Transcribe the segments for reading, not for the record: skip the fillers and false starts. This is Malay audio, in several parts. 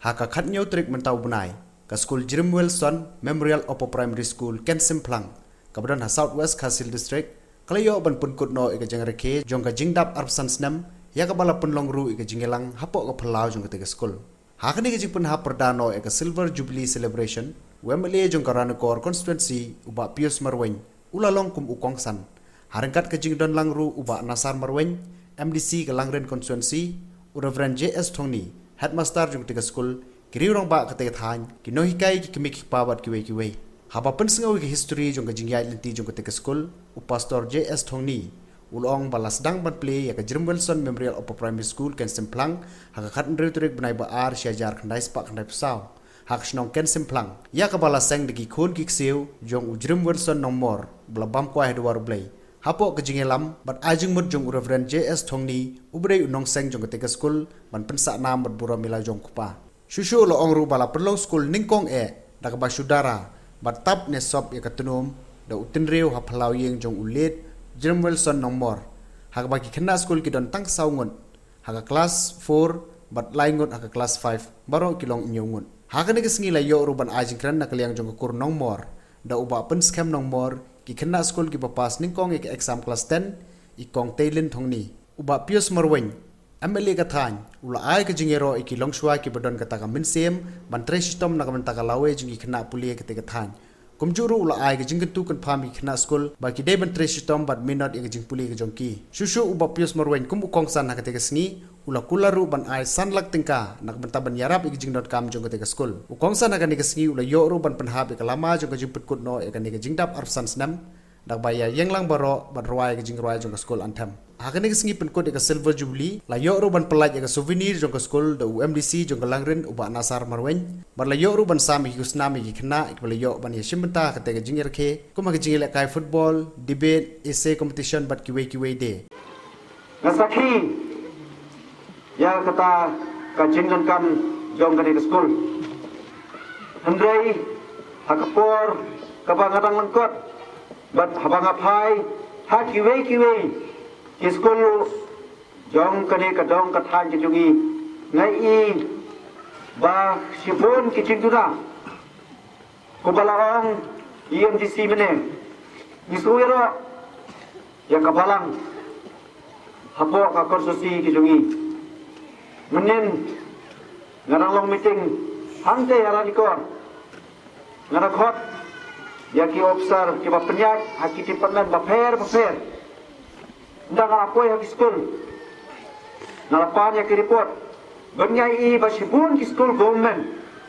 haka khatnyo trik mentau bunai ka school Jirim Wilson Memorial Upper Primary School Ken Simplang kabdan ha Southwest Khasil District kalayo ban pun kutno ika jangreke jong ka jingdap arpsan snam ya ka bala punlong ru ika jingelang hapo ka phalau jong ka school hakani ka jingpun ha perdano ika Silver Jubilee Celebration Wembley jong ka Ranukor constituency uba Pius Marweng ulalong kum ukongsan harangkat ka jingdon langru uba Nasar Marweng MDC ka Langren constituency Reverend JS Thongni Headmaster jong tiga school kiri orang ba kata than kinohikai ki kimik pawat kiwe haba pensengawi ki history jong ka jingyai lenti jong tiga school Pastor JS Thongni ulong balas dang ban play ya ka Jirim Wilson Memorial Upper Primary School Ken Simplang haka khat ndreturik benai ba ar syajar khandai spak khandai pesau hak snong Ken Simplang ya ka balas seng degi khon ki ksiu jong Jirim Wilson nomor blabam kwa hedwar blai hapo ke jingelam bat ajing mud jong Reverend JS Thongni ubrei unong seng jong ketika school ban pensa nam bat bura mila jong kupa shushu lo ongru bala perlong school ningkong dak ba sudara bat tap ne sop ya katunum da utinreu ha phalau yeng jong ulet Jirim Wilson nomor hak ba ki khna school ki don tang saungun hak class 4 bat laingut hak class 5 baro kilong nyungun hakane ke singi la yo ruban ajing kran na kaliang jong kur nomor da uba pen scam nomor ki khna school ki papas ningkong ek exam class 10 ikong Tailin Thongni uba Pius Marweng MLA ka than ula ai ka jingero iki longshwa ki badon ka taka minsem ban trestom na ka taka lawe jingi khna pulie ka teka than kumjuru ula ai ka jingtu kan phami khna school ba ki deben trestom bat minot ek jing pulie ka jongki shushu uba Pius Marweng kum ukong san na ka teka sngi ula kularu ban ai sanlak tingka nak benta ban yarap ik jing.com jong ka teka school ukong san na ka ni ka sngi ula yoru ban penhab ek lama jong ka jimput kutno ek ni ka jingdap arsan snam dak baya yenglang baro ban ruai ka jing ruai jong ka school antam hakane ke singi penkot ka Silver Jubilee la yo ro ban pelaj ka souvenir jong ka school da UMDC jong ka Langren uba Nasar Marweng bar la yo ro ban sami ki snami ki khna ik bala yo ban yeshimta ka te ka jinger khe kuma ka jingela kai football debate essay competition bat kiwe de nasakhi ya kata ka jinglan kam jong ka school handrei hakapor ka bangatang langkot bat habang apai ha kiwe school jong kane ka dong ka than ki jungi ngai i ba sipon ki chingura ko balaong EMDC mene isuero ya ka balang hapo ka konsosi ki jungi menen ngarang long meeting hangte aradikor ngarakot ya ki observe ki ba penyak hakiti panan ba fair nda ngalapoy hak school ngalapan ya ki report banyai ba sibun ki school government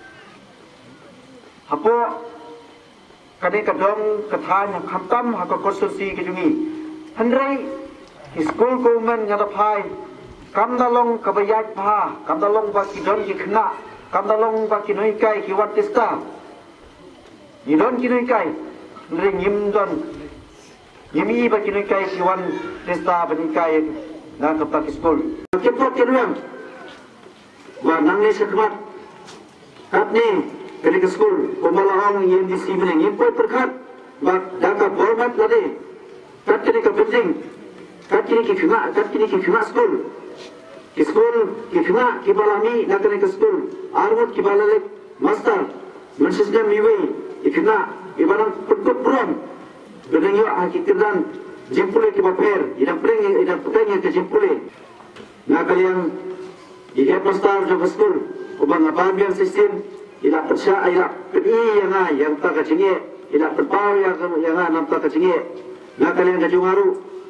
hapo kade kadong kathan khamtam hak konstitusi ki jungi handrai ki school government ngalapai kamdalong kabayat pha kamdalong ba ki don ki khna kamdalong ba ki noi kai ki watista ni don ki noi kai ring yim don yimi ba ki noi kai ki wan testa ba ni kai na ka pak school ke pot ke ruang wa nangle sekmat apne kali ke school komalahang EMDC meneng yim pot perkhat ba daka format lade kat kini ka building kat kini ki khna school ki khna ki balami na kane ke school armut ki balale master mensisnya miwe ikna ibaran putut prom dengan yo hakikan jimpule ki baper ida preng ke jimpule na kalian ida pastor jo school ubang ababian sistem ida persya ida pedi yang tak kacingye ida terpau yang nam tak kacingye na kalian ka jungaru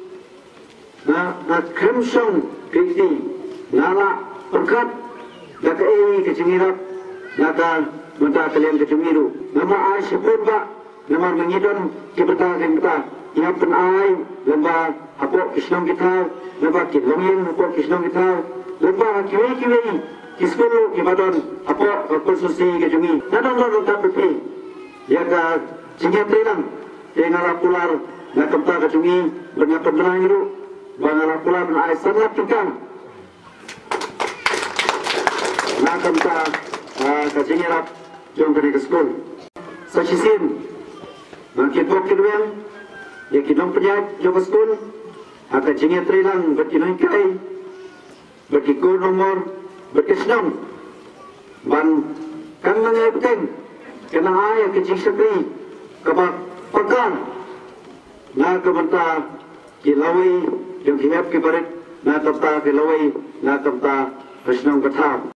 na kremsong kiti nala perkat na kai kacingirap na ka mata kalian kecumiru nama ai sepun ba nama mengidon kita ia penai lemba apa kisnong kita lemba kilongin apa kisnong kita lemba kiwe kiskulu kibadon apa konstitusi kecumi nadon tak bepi ya ka cingat telang ngara pular na kamta kecumi dengan penderang itu ngara pular ai sangat tukang na kamta kecingirap jom ke school sachisin bangkit bokit weng ya kinong penyat jom school aka jinge trilang berkinoi kai berkiko nomor berkisnong ban kan nangai penting kena ai ke jisakri kabak pekan na kebenta kilawai yang hiap ke barit na tapta kilawai na tapta Krishnam Katha